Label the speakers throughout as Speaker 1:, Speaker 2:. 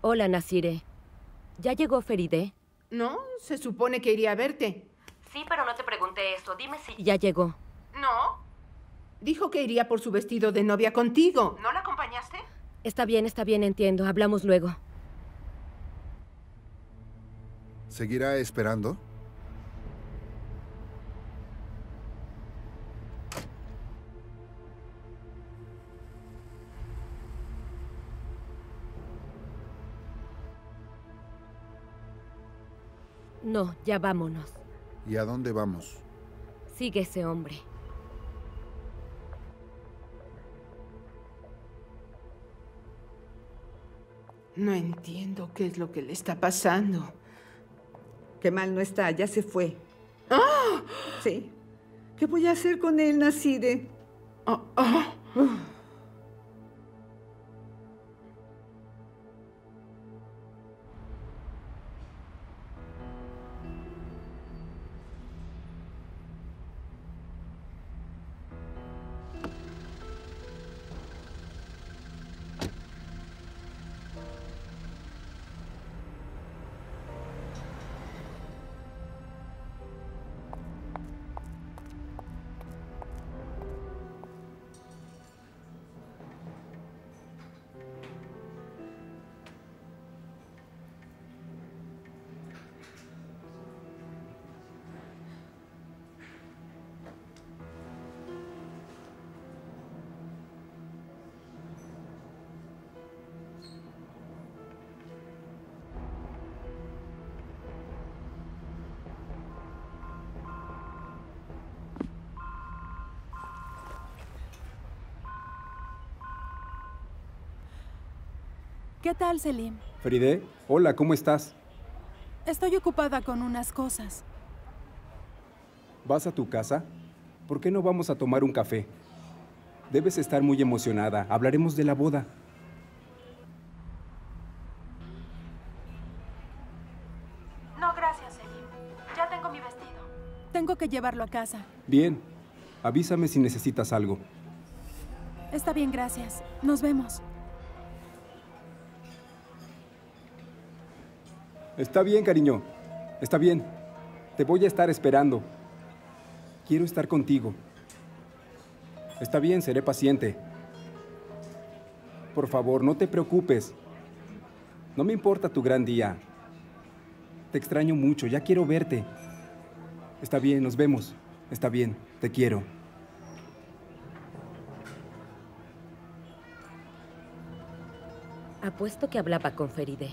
Speaker 1: Hola, Nasire. ¿Ya llegó Feride?
Speaker 2: No, se supone que iría a verte.
Speaker 1: Sí, pero no te pregunté eso. Dime si ya llegó.
Speaker 2: No. Dijo que iría por su vestido de novia contigo. ¿No la acompañaste?
Speaker 1: Está bien, entiendo. Hablamos luego.
Speaker 3: ¿Seguirá esperando?
Speaker 1: No, ya vámonos.
Speaker 3: ¿Y a dónde vamos?
Speaker 1: Sigue ese hombre.
Speaker 2: No entiendo qué es lo que le está pasando.
Speaker 4: Qué mal no está, ya se fue.
Speaker 2: ¡Ah!
Speaker 4: Sí. ¿Qué voy a hacer con él, Nasire?
Speaker 2: Oh, oh.
Speaker 5: ¿Qué tal, Selim?
Speaker 6: Feride, hola, ¿cómo estás?
Speaker 5: Estoy ocupada con unas cosas.
Speaker 6: ¿Vas a tu casa? ¿Por qué no vamos a tomar un café? Debes estar muy emocionada. Hablaremos de la boda.
Speaker 5: No, gracias, Selim. Ya tengo mi vestido. Tengo que llevarlo a casa.
Speaker 6: Bien. Avísame si necesitas algo.
Speaker 5: Está bien, gracias. Nos vemos.
Speaker 6: Está bien, cariño. Está bien. Te voy a estar esperando. Quiero estar contigo. Está bien, seré paciente. Por favor, no te preocupes. No me importa tu gran día. Te extraño mucho, ya quiero verte. Está bien, nos vemos. Está bien, te quiero.
Speaker 1: Apuesto que hablaba con Feride.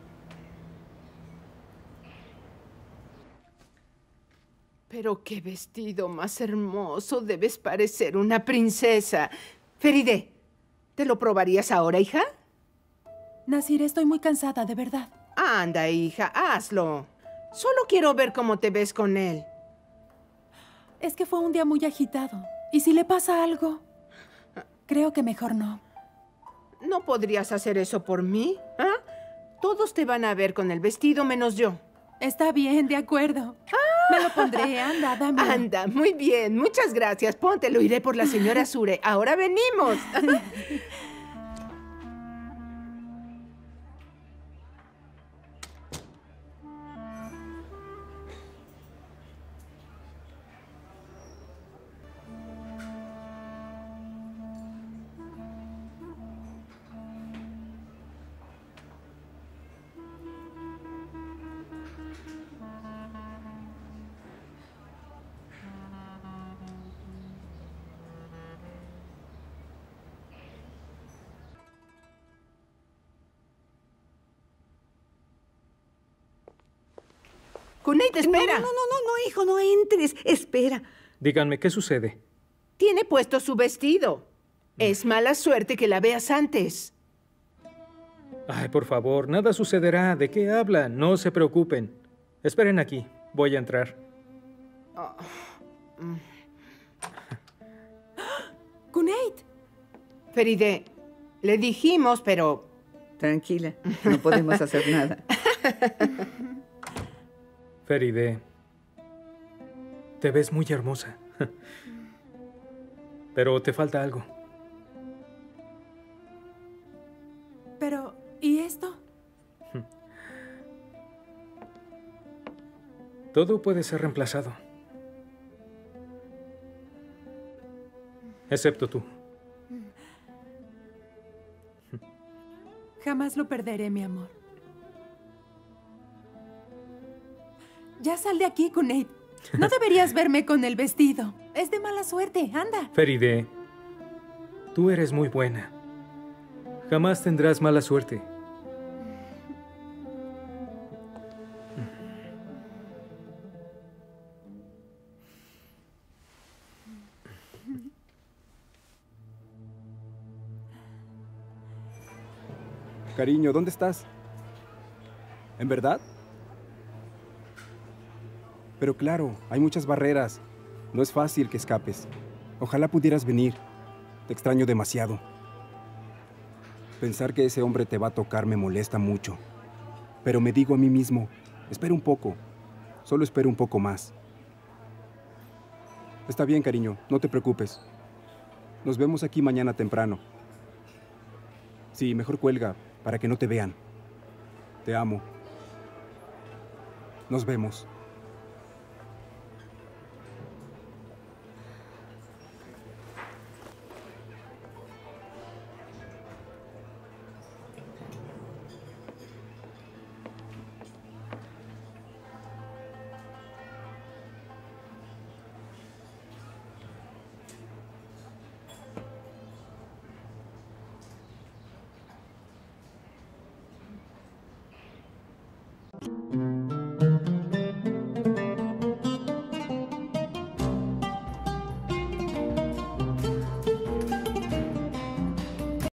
Speaker 2: Pero qué vestido más hermoso. Debes parecer una princesa. Feride, ¿te lo probarías ahora, hija?
Speaker 5: Nasir, estoy muy cansada, de verdad.
Speaker 2: Anda, hija, hazlo. Solo quiero ver cómo te ves con él.
Speaker 5: Es que fue un día muy agitado. ¿Y si le pasa algo? Creo que mejor no.
Speaker 2: ¿No podrías hacer eso por mí? ¿Ah? Todos te van a ver con el vestido menos yo.
Speaker 5: Está bien, de acuerdo. Me lo pondré. Anda, dámelo.
Speaker 2: Anda, muy bien. Muchas gracias. Póntelo. Iré por la señora Sure. Ahora venimos. Cuneit, espera.
Speaker 4: No, hijo, no entres. Espera.
Speaker 7: Díganme, ¿qué sucede?
Speaker 2: Tiene puesto su vestido. Es mala suerte que la veas antes.
Speaker 7: Ay, por favor, nada sucederá. ¿De qué hablan? No se preocupen. Esperen aquí. Voy a entrar.
Speaker 5: Cuneit.
Speaker 2: Feride, le dijimos, pero...
Speaker 4: Tranquila, no podemos hacer nada.
Speaker 7: Feride, te ves muy hermosa. Pero te falta algo.
Speaker 5: Pero, ¿y esto?
Speaker 7: Todo puede ser reemplazado. Excepto tú.
Speaker 5: Jamás lo perderé, mi amor. Ya sal de aquí, Cuneit. No deberías verme con el vestido. Es de mala suerte. Anda.
Speaker 7: Feride, tú eres muy buena. Jamás tendrás mala suerte.
Speaker 6: Cariño, ¿dónde estás? ¿En verdad? Pero claro, hay muchas barreras. No es fácil que escapes. Ojalá pudieras venir. Te extraño demasiado. Pensar que ese hombre te va a tocar me molesta mucho. Pero me digo a mí mismo, espera un poco. Solo espero un poco más. Está bien, cariño, no te preocupes. Nos vemos aquí mañana temprano. Sí, mejor cuelga, para que no te vean. Te amo. Nos vemos.